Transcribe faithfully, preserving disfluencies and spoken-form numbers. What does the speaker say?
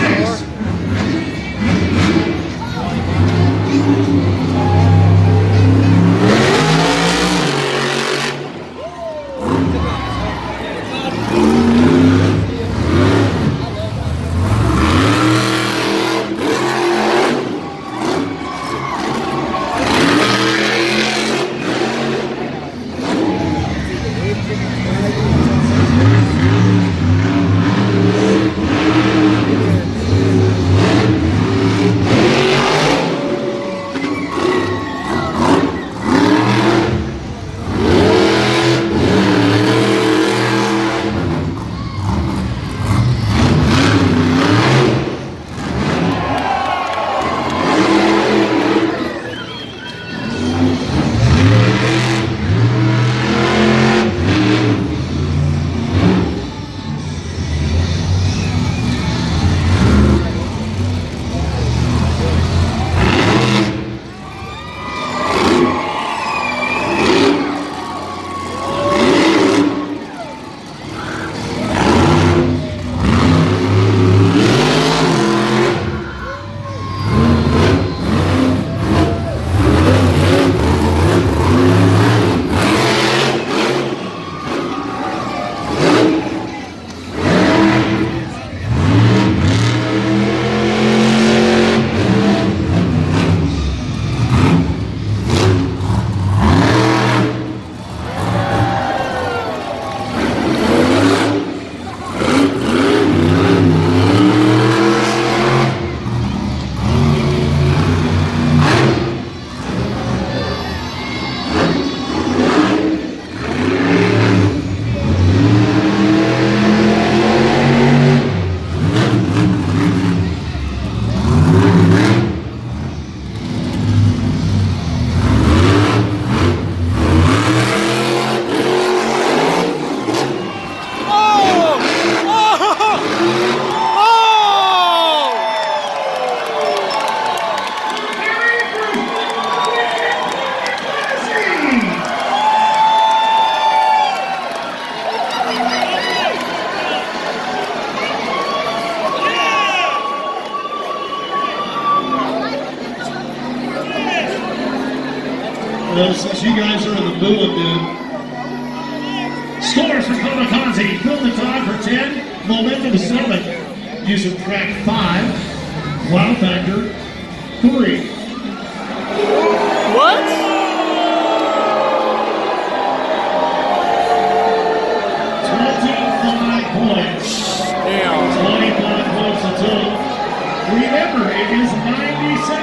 Well, since you guys are in the booing mood, scores for Kamikaze. Phil the Dog for ten, Momentum seven, using track five, Wow Factor three. What? twenty-five points. Damn. twenty-five points in total. Remember, it is ninety seconds.